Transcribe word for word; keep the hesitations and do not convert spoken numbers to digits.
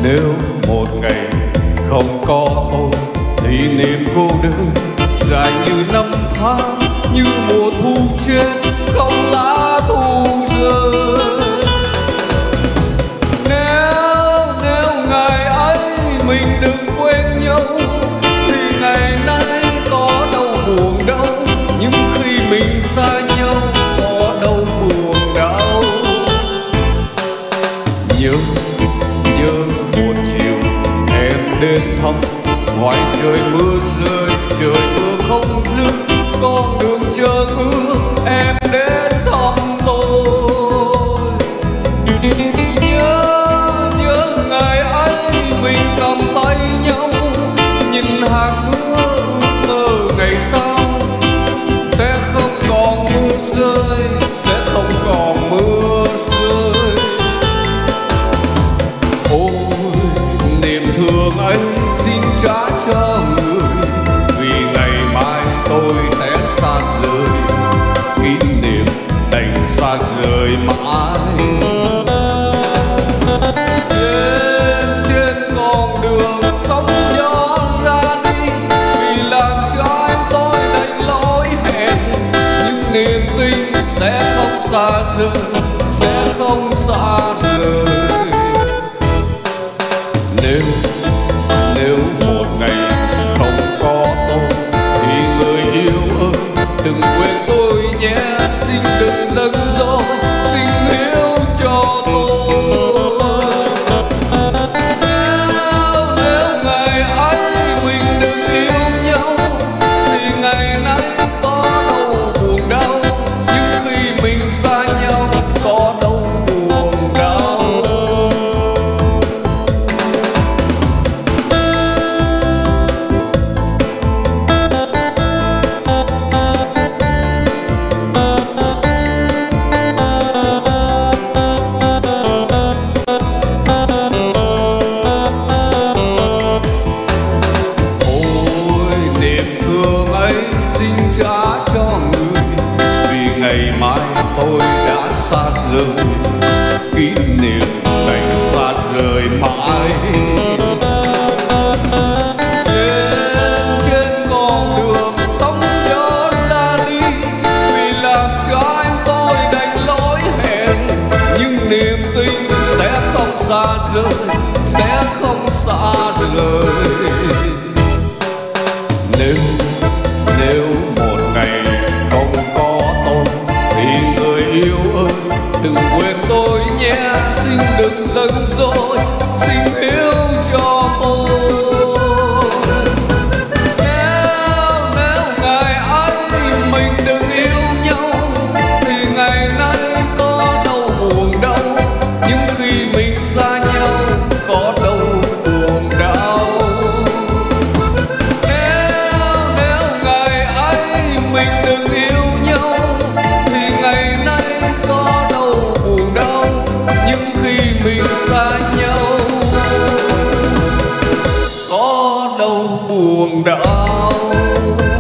Nếu một ngày không có tôi thì niềm cô đơn dài như năm tháng, như mùa thu trên không lá thu rơi. Nếu nếu ngày ấy mình đừng quên nhau thì ngày nay có đâu buồn đâu, nhưng khi mình xa nhau có đâu buồn đau. Nhớ nhớ một chiều em đến thăm, ngoài trời mưa rơi trời mưa không dứt, con đường chờ ước em đến thăm tôi. Nhớ nhớ ngày ấy mình cầm tay nhau, nhìn hạt mưa ước mơ ngày sau sẽ không còn mưa rơi, sẽ không còn mưa rơi. Ôi niềm thương ấy xin trả cho người, vì ngày mai tôi sẽ xa rời, kỷ niệm đành xa rời mãi. Trên trên con đường sóng gió ra đi, vì làm trái tôi đành lỗi hẹn, nhưng niềm tin sẽ không xa rời, sẽ không xa rời. Nếu nếu một ngày không có tôi thì người yêu ơi đừng quên tôi nhé, xin đừng giận dỗi, xin hiểu cho tôi. Nếu, nếu ngày ấy mình đừng yêu nhau thì ngày nay có đâu buồn đau, nhưng khi mình xa nhau có đâu buồn đau. Trả cho người, vì ngày mai tôi đã xa rời, kỷ niệm đành xa rời mãi. Trên trên con đường sóng gió ra đi, vì làm trái tôi đành lỗi hẹn, nhưng niềm tin sẽ không xa rời, sẽ không xa rời. Nếu nếu một ngày không có tôi thì người yêu ơi đừng quên tôi nhé, xin đừng giận dỗi, xin hiểu cho tôi. Nếu nếu ngày ấy mình đừng yêu nhau thì ngày nay có đâu buồn đâu, nhưng khi mình xa nhau có đâu buồn đau. Mình đừng yêu nhau thì ngày nay có đâu buồn đau, nhưng khi mình xa nhau có đâu buồn đau.